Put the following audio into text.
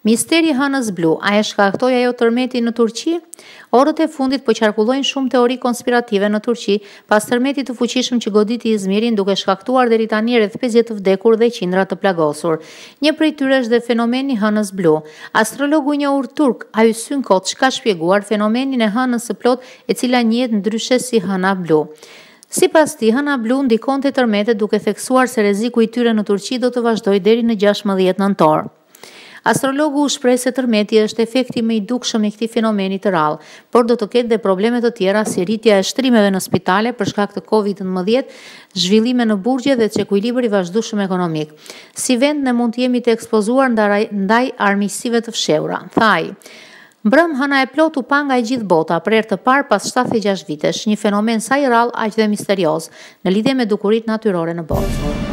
Misteri i hënës blu, a e shkaktoi ajo tërmetin në Turqi? Orët e fundit po qarkullojnë shumë teori konspirative në Turqi pas tërmetit të fuqishëm që goditi Izmirin duke shkaktuar deri tani rreth 50 të vdekur dhe qindra të plagosur. Një prej tyre është dhe fenomeni hënës blu. Astrologu i njohur turk Aysun Koç ka shpjeguar fenomenin e hënës së plot, e cila njihet ndryshe si hëna blu. Sipas tij, hëna blu ndikon te tërmetet duke theksuar se rreziku i tyre në Turqi do të vazhdojë deri në 16 nëntor. Astrologu shpreh se tërmeti është efekti më i dukshëm i këtij fenomeni të rrallë, por do të ketë dhe probleme të tjera si rritja e shtrimeve në spitale për shkak të COVID-19, zhvillime në burgje dhe çekuilibër i vazhdueshëm ekonomik. Si vend ne mund të jemi të ekspozuar ndaj armiqësive të fshehura, tha ai. Mbrëm hëna e plot u pa nga e gjithë bota për herë të parë pas 76 vitesh, një fenomen sa i rrallë aq dhe misterioz në lidhje me dukuritë natyrore në botë.